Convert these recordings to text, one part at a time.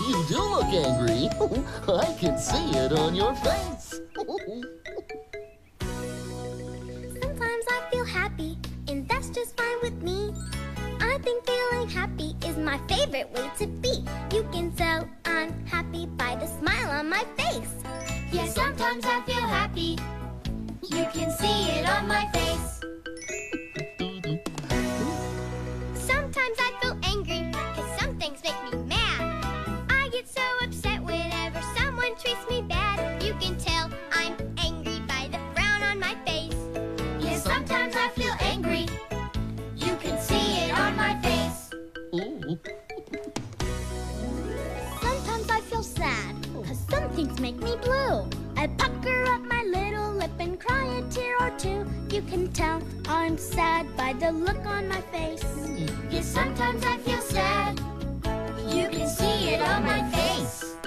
You do look angry. I can see it on your face. Sometimes I feel happy, and that's just fine with me. I think feeling happy is my favorite way to be. You can tell I'm happy by the smile on my face. Yeah, sometimes I feel happy. You can see it on my face. Sometimes I feel angry, cause some things make me mad. I get so upset whenever someone treats me bad. You can tell I'm angry by the frown on my face. Yeah, sometimes I feel angry. You can see it on my face. Sometimes I feel sad, cause some things make me blue. I pucker up my little lip and cry a tear or two. You can tell I'm sad by the look on my face. Yeah, sometimes I feel sad. You can see it on my face.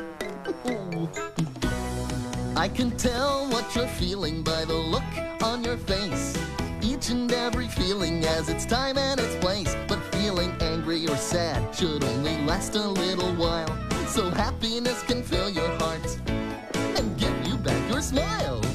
I can tell what you're feeling by the look on your face. Each and every feeling has its time and its place. But feeling angry or sad should only last a little while. So happiness can fill your heart and give you back your smile.